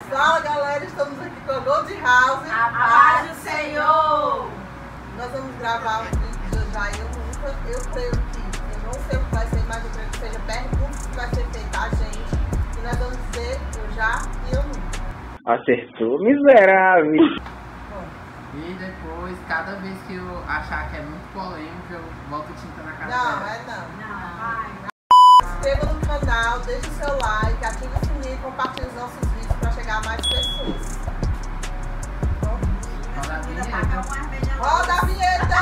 Fala galera, estamos aqui com a Gold House. A paz do Senhor! Nós vamos gravar um vídeo já. Eu creio que, eu não sei o que vai ser, mas eu creio que seja perguntas que vai ser feita a gente. E nós vamos dizer eu já e eu nunca. Acertou, miserável. E depois, cada vez que eu achar que é muito polêmico, eu boto tinta na cara Não, dela. é não. Não, vai. Se inscreva no canal, deixe o seu like, ative o sininho e compartilhe os nossos vídeos para chegar a mais pessoas. Roda a vinheta. Roda a vinheta!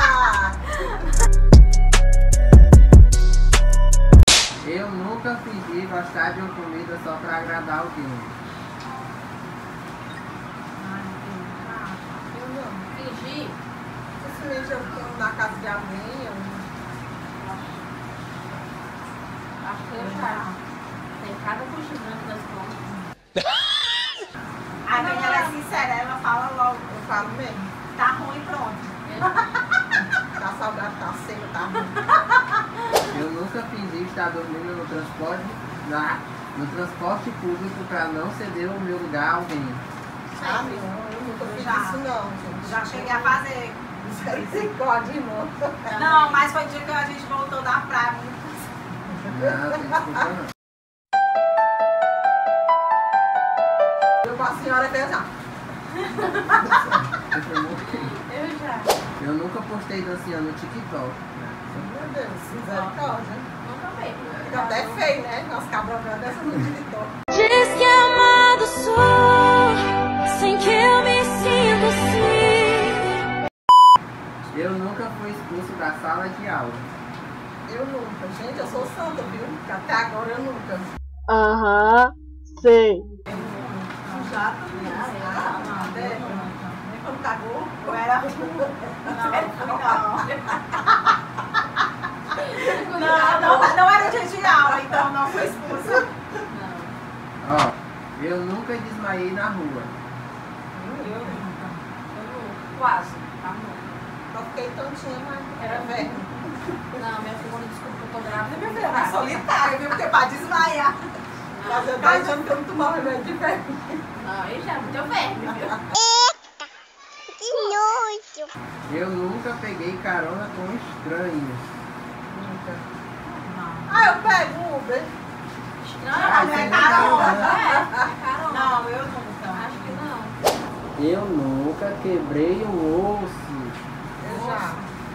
Eu nunca fingi gostar de uma comida só pra agradar alguém. Eu não. Fingir. Simplesmente eu fico na casa de alguém, eu... Acho que eu já. Tem cada bucho branco das contas. A minha ela é sincera, ela fala logo. Eu falo mesmo. Tá ruim, pronto. Tá salgado, tá seco, tá ruim. Eu nunca fingi estar dormindo no transporte público pra não ceder o meu lugar a alguém. Ah, não, eu nunca fiz Já. isso não, gente. Já cheguei a fazer. Isso aí se pode, irmão. Não, mas foi o dia que a gente voltou da praia. Não, tem desculpa não. Eu com a senhora beijar. Eu já. Eu nunca postei dancinha no TikTok. Meu Deus, misericórdia. Nunca veio. Fica até feio, né? Nós cabrões dessa no TikTok. Diz que amado sou, sem que eu me sinta assim. Eu nunca fui expulso da sala de aula. Eu nunca. Gente, eu sou santa, viu? Porque até agora eu nunca. Aham, sei. Já também. Nem quando cagou. Eu era. Não era dia de aula, então não foi expulsa. Ó, eu nunca desmaiei na rua. Eu Quase. Tá bom. só fiquei tontinha, mas era velho. Não, minha segunda desculpa que eu tô grávida. Minha filha era solitária, viu? Porque pra desmaiar. Fazia 10 anos que eu não tomava remédio de velho. Não, eu já, muito verme, viu? Que nojo. Eu nunca peguei carona com estranhos. Nunca. Ah, eu pego um Uber. Não, Ah, mas você é não carona. tá, É carona. Não, eu nunca. Acho que não. Eu nunca quebrei um osso. Eu já.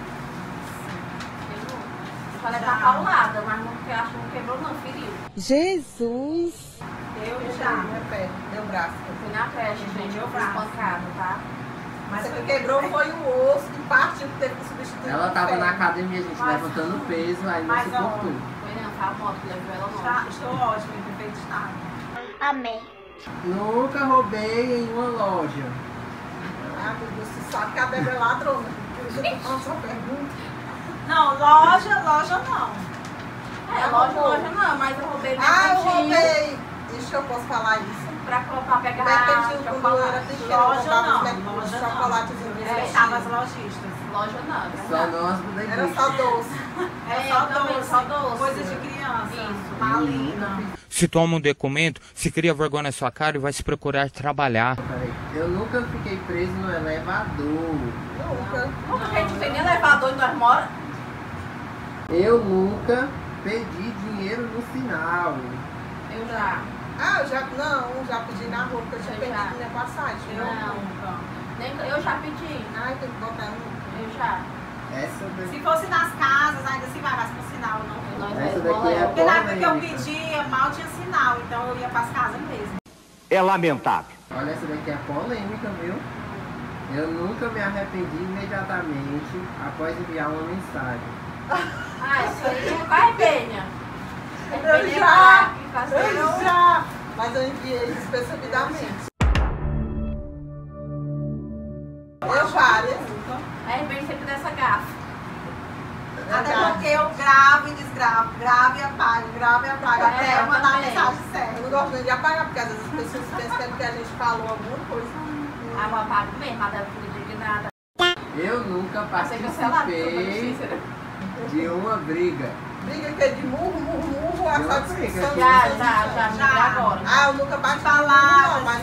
Eu não. Eu falei pra paulada, mas não, acho que não quebrou não, feriu. Jesus. Eu Já, já. meu pé, meu braço. Eu fui na creche, gente, eu fui espancada, tá? Mas o que quebrou foi o osso que partiu, que teve que substituir. Ela com tava ferro. na academia, gente, Mas- levantando peso, aí não mas, suportou. Foi não, foi a moto que levou ela longe. Estou ótima, em perfeito estado. Amém. Nunca roubei em uma loja. Ah, meu Deus, você sabe que a Bebê é ladrona. Nossa, pergunta. Não, loja não. É, loja não, mas eu roubei Ah, eu mercantil roubei. Deixa eu posso falar isso. pra pegar Mercantil, quando eu era chocolate. pequena, eu Loja roubava não, os mercantil, loja os não. chocolatezinhos. Respeitava as lojistas. Loja não, é Só verdade. nós bodeguistas. Era só doce. É eu também, só doce. Coisa de criança. Isso. Malina. Se toma um documento, se cria vergonha na sua cara e vai se procurar trabalhar. Peraí. Eu nunca fiquei preso no elevador. Nunca. Nunca que a gente tem nem elevador e nós mora. Eu nunca pedi dinheiro no sinal. Eu já. Ah, eu já, não, já pedi na rua, porque eu tinha Eu já. perdido minha passagem. Eu Não. nunca. Eu já pedi. Ai, tem que botar um. Eu já. Essa daqui, Se fosse nas casas, ainda se vai, mas pro sinal não. Nós essa é daqui é Porque na época que eu polêmica. pedia, mal tinha sinal, então eu ia pras casas mesmo. É lamentável. Olha, essa daqui é polêmica, viu? Eu nunca me arrependi imediatamente após enviar uma mensagem. Ah, isso aí vai, Benha. Eu já! Eu já! Mas eu enviei despercebidamente. Eu várias. Aí vem sempre dessa gafa. Até porque eu gravo e desgravo, gravo e apago, até eu mandar a também. mensagem Eu certa. não gosto nem de apagar, porque às vezes as pessoas pensam que é porque a gente falou alguma coisa. Ah, eu apago mesmo, mas deve ficar indignada. Eu nunca Vai ser cancelado, porque eu tô participei difícil. de uma briga. Briga que é de murro, a Eu só não sei, discussão. que Já, me Já. agora. Ah, eu nunca participei Falar, não, mas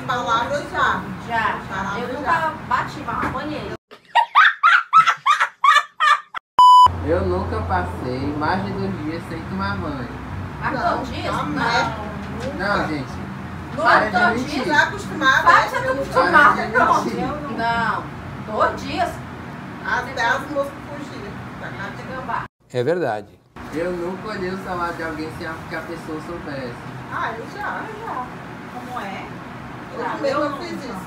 passei mais de 2 dias sem tomar banho. Mas 2 dias? Não, gente. Para de mentir. Já acostumada. Para de se acostumar. Para de Pronto. mentir. Não. 2 dias? Até as moças fugiam. Nada de gambá. É verdade. Eu nunca olhei o celular de alguém sem que a pessoa soubesse. Ah, eu já. Como é? Eu fiz isso.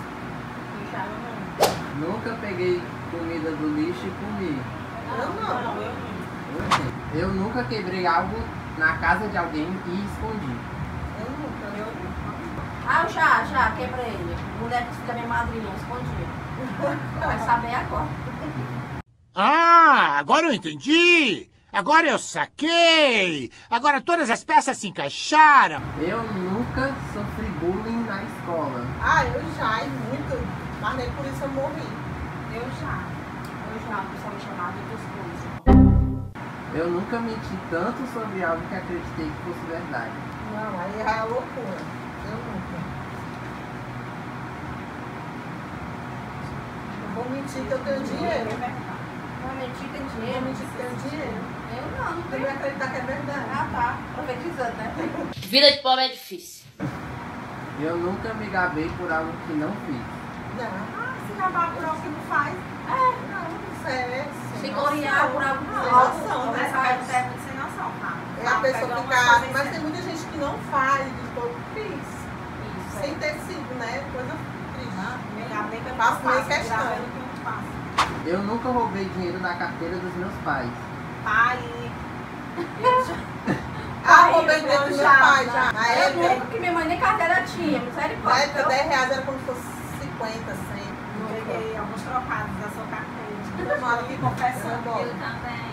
Nunca peguei comida do lixo e comi. Eu não. Eu nunca quebrei algo na casa de alguém e escondi. Eu nunca. Ah, eu já quebrei. Mulher que fica minha madrinha, escondia. Vai saber agora. Ah, agora eu entendi! Agora eu saquei! Agora todas as peças se encaixaram! Eu nunca sofri bullying na escola. Ah, eu já, e muito. Mas nem por isso eu morri. Eu já. O pessoal me chamava de pescoço. Eu nunca menti tanto sobre algo que acreditei que fosse verdade. Não, aí é a loucura. Eu nunca. Eu vou mentir que eu tenho dinheiro. Não, mentir tem Eu dinheiro. vou mentir que eu tenho dinheiro. Eu não Eu tenho. não acreditar que é verdade. Ah, tá. Profetizando, né? Vida de pobre é difícil. Eu nunca me gabei por algo que não fiz. Não. Se acabar por algo que não faz. Não, isso é. Se gloriar por algo Sem que noção, né? não Sai faz. do técnico sem noção, tá? É a pessoa Pegar uma ficar. coisa Mas sem- tem muita gente que não faz, diz, pô, eu fiz. Isso. Sem ter sido, né? Coisa triste. Nem que eu Faço não nem faço, questão. grava ele que eu não faço. Eu nunca roubei dinheiro da carteira dos meus pais. Pai, Ah, roubei dinheiro do meu já, pai já. já. Na Eu época, nunca, que minha mãe nem carteira tinha, na misericórdia. época 10 reais era como se fosse 50, 100. eu peguei alguns trocados da sua carteira. Eu moro aqui confessando. também,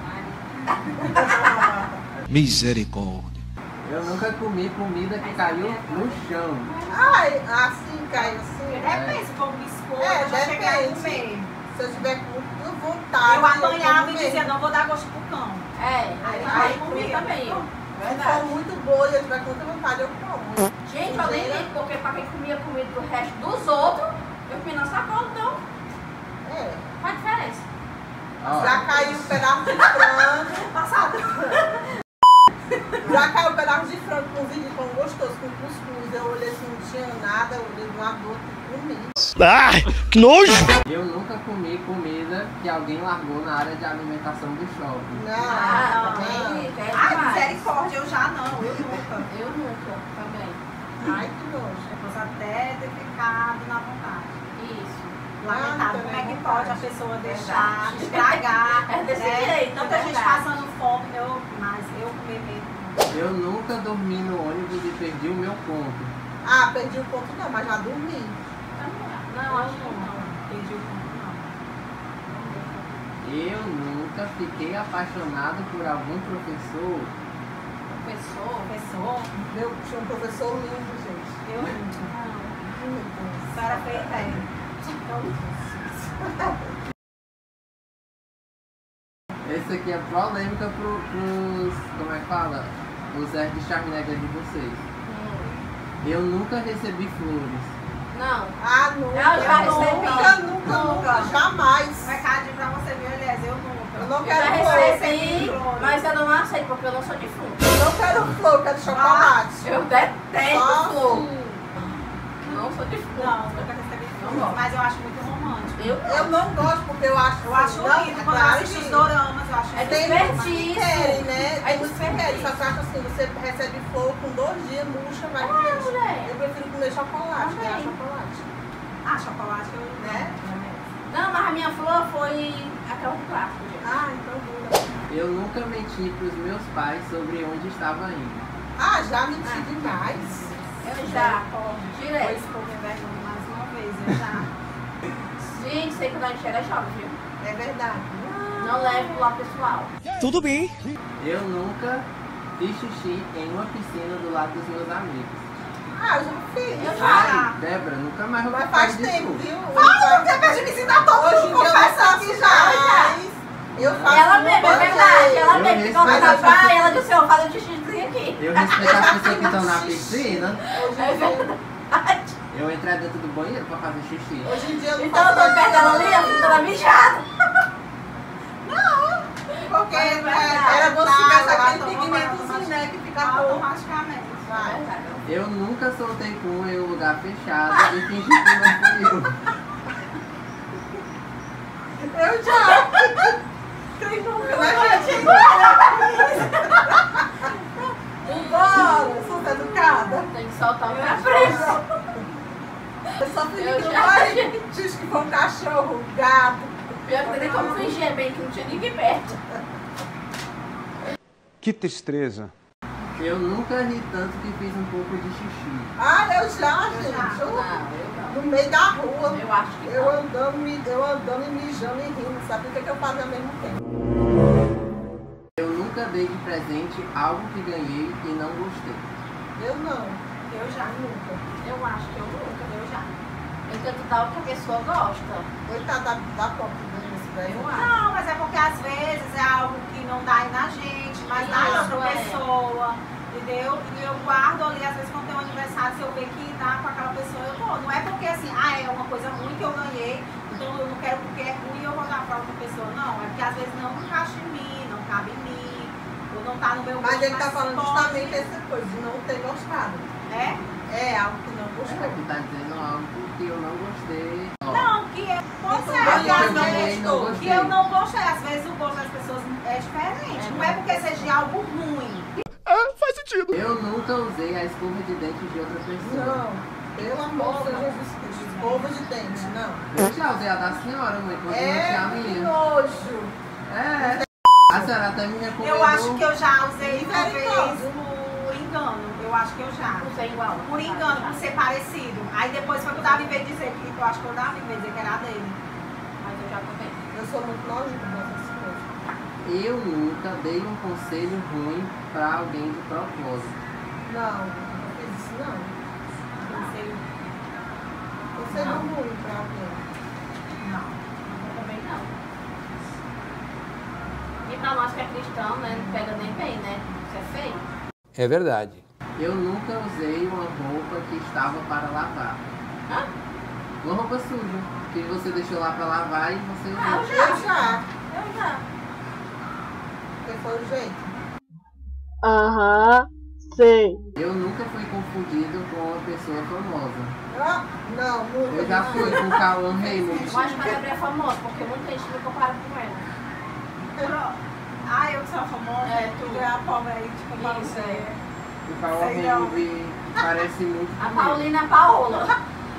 Misericórdia. Eu nunca comi comida que caiu no chão. Ai, assim, caiu assim. Depende, se for um biscoito, É, eu já cheguei a depende. comer. Se eu tiver com muita vontade. Eu apanhava como e dizia, mesmo. não vou dar gosto pro cão. É, aí comi também. Se for Verdade. muito boa e eu tiver com muita vontade, eu como. Gente, eu nem ligo, porque pra quem comia comida do resto dos outros, eu comi na sacola, então É. faz diferença. Ó, Já caiu um pedaço de frango. Passado. Já caiu um pedaço de frango com vídeo de pão gostoso, com cuscuz. Eu olhei assim, não tinha nada, eu olhei de um adulto e comi. Ai, que nojo! eu nunca comi comida que alguém largou na área de alimentação do shopping. Não, Ah, não. também, é Ai, demais. misericórdia, eu já não, eu nunca. Eu nunca, também. Ai, que nojo. Eu posso até ter ficado na vontade. Isso. Lamentável, como é que vontade. pode a pessoa deixar, Verdade. estragar, É desse né? jeito, Tanta é gente verdade. passando fome, mas eu comer mesmo. Eu nunca dormi no ônibus e perdi o meu ponto. Ah, perdi o ponto não, mas já dormi. Não, acho que não. Perdi o ponto, não. Eu nunca fiquei apaixonado por algum professor. Professor, Meu, tinha um professor lindo, gente. eu nunca. Meu Deus. A senhora foi velha. Esse aqui é polêmica pros. Como é que fala? Os Zé de Charnega de vocês. Eu nunca recebi flores. Não. Ah, nunca. Eu já recebi. Nunca, jamais. Recadinho pra você, viu, Elias? Eu nunca. Eu não Eu quero já flor. recebi, mas eu não aceito, porque eu não sou defunto. Eu não quero flor, eu quero chocolate. Eu detesto Só flor. assim. Não sou defunto. Não, nunca recebi Não flor, gosto. mas eu acho muito romântico. Eu não gosto porque eu acho. Eu acho não, lindo quando eu claro assisto que os doramas, eu acho É tem lindo. muitos que desperdício. querem, né? É Tem muitos que querem. desperdício. Só que eu acho assim, você recebe flor com 2 dias, murcha, vai mulher. Eu prefiro comer chocolate, Também. ganhar chocolate. Ah, chocolate eu... Né? Não, mas a minha flor foi aquela do plástico, gente. Ah, então dura. Eu nunca menti pros meus pais sobre onde estava indo. Ah, já menti demais. Eu já. Pois Direto. ficou com vergonha mais uma vez, eu já... Gente, sei que não enxerga chove, viu? É verdade. Não leve pro lado pessoal. Tudo bem. Eu nunca fiz xixi em uma piscina do lado dos meus amigos. Ah, eu já fiz. Eu já. Ai, Débora, nunca mais vou Mas fazer faz disso. tempo, viu? Fala, você pede me ensinar todo Hoje em mundo dia eu não confessa faço aqui já. mais. Eu faço Ela uma mesmo, é vez. verdade. Ela Eu mesmo ficou respeito na as praia, pessoas. ela disse, ó, faz um xixizinho aqui. Eu respeito as pessoas que estão na piscina. É verdade. Eu entrar dentro do banheiro pra fazer xixi. Hoje em dia eu não Então eu tô faço perto dela ali, eu fico toda mijada. porque era você ficar aquele pigmentozinho, né? Que fica automaticamente. Eu nunca soltei pum em um lugar fechado e fingi que não fui eu. Eu já! Quem nunca, né, gente? Bora, sou educada. Tem que soltar o pé preso. Eu só fingi que não vai. Diz que foi um cachorro, gato. Pior que nem como fingir bem, que não tinha ninguém perto. Que tristeza. Eu nunca ri tanto que fiz um pouco de xixi. Ah, eu já, gente. Não. No meio da rua. Eu acho que eu andando e mijando e rindo. Sabe o que eu fazia ao mesmo tempo? Eu nunca dei de presente algo que ganhei e não gostei. Eu não. Eu já. Nunca. Eu acho que eu nunca, eu já. Eu tento dar o que a pessoa gosta. Coitada da pobre desse velho. Não, mas é porque às vezes é algo que não dá na gente, mas dá em outra pessoa. Entendeu? E eu guardo ali, às vezes quando tem um aniversário, se eu ver que dá com aquela pessoa, eu dou. Não é porque assim, é uma coisa ruim que eu ganhei, então eu não quero porque é ruim e eu vou dar pra outra pessoa. Não, é porque às vezes não encaixa em mim, não cabe em mim, ou não tá no meu gosto. Mas ele tá falando justamente essa coisa, de não ter gostado. É? É algo que não gostou. Aqui tá dizendo algo que eu não gostei. Não, que pode ser Mas que às eu vezes não gostei. que eu não gostei. Às vezes o gosto das pessoas é diferente. Não é porque seja algo ruim. Faz sentido. Eu nunca usei a escova de dente de outra pessoa. Não, pelo amor de Jesus Cristo, escova de dente, não. Eu já usei a da senhora, mãe, quando não tinha a Que minha. nojo. É. A senhora até me recomendou. Eu acho que eu já usei uma vez Misericórdia. por engano. Eu acho que eu já. Usei igual. Por engano, por ser parecido. Aí depois foi que o Davi veio dizer que eu acho que o Davi veio dizer que era dele. Mas eu já também. Eu sou muito nojenta dessas coisas. Eu nunca dei um conselho ruim pra alguém de propósito. Não, não fiz isso não. Conselho ruim pra alguém. Não, eu também não. E pra nós que é cristão, né? Não pega nem bem, né? Isso é feio. É verdade. Eu nunca usei uma roupa que estava para lavar. Hã? Uma roupa suja, que você deixou lá para lavar e você Ah, usou. Eu já. Eu já. Porque foi o jeito. Aham, sei. Eu nunca fui confundido com uma pessoa famosa. Ah, não, nunca. Eu já fui com o Cauã Raymond. Eu acho que a Gabriela é famosa, porque muita gente me compara com ela. Eu que sou famosa, tu é a pobre aí, tipo, pra Isso, você. O Cauã Sei não. Raymond parece muito A comigo. Paulina é a Paola.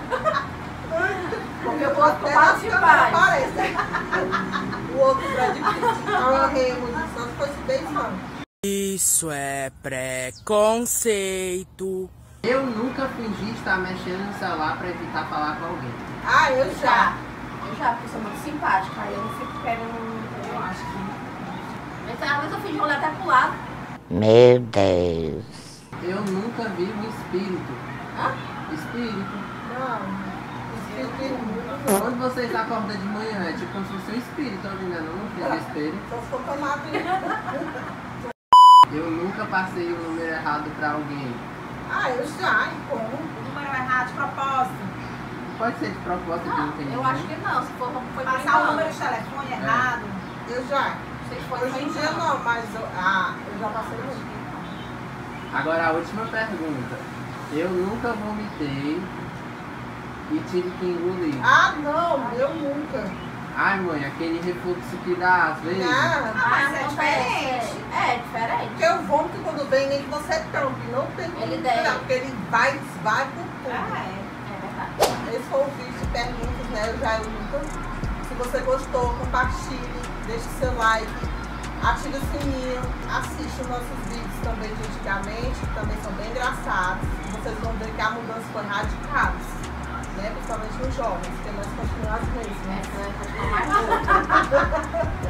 Porque eu gosto Até para nas de câmeras paz. parece. O outro Brad Pitt. Cauã Raymond, só se fosse beijando. Isso é preconceito. Eu nunca fingi estar mexendo no celular para evitar falar com alguém. Ah, eu já. Eu já, porque eu sou muito simpática. Aí eu não fico pegando. Eu acho que. Mas às vezes eu fingi olhar até pro lado. Meu Deus. Eu nunca vi um espírito. Hã? Espírito. Não. Espírito. Quando vocês acordam de manhã, é tipo como se fosse um espírito ali, né? Não fica espelho. Só se for tomado. Eu nunca passei o número errado pra alguém. Ah, eu já. E como? O número errado de propósito. Pode ser de propósito que não tem Eu ninguém. acho que não. Se for, foi Passar o número brincando. de telefone errado. Eu já. Se for, Hoje foi em dia brincando. não, mas eu já passei muito. Agora a última pergunta. Eu nunca vomitei e tive que engolir. Ah, não, eu nunca. Ai, mãe, aquele refluxo que dá às vezes. Não. Mas é acontece. diferente. É diferente. Porque o vômito quando vem nem que você tampe, não tem como Ele tirar, desce. porque ele vai por tudo. É verdade. Esse foi o vídeo de perguntas, né? Eu já nunca. Se você gostou, compartilhe, deixe seu like, ative o sininho, assiste os nossos vídeos também de antigamente, que também são bem engraçados. Vocês vão ver que a mudança foi radical, né? Principalmente nos jovens, porque nós continuamos as mesmas. Essa vai continuar mais louca.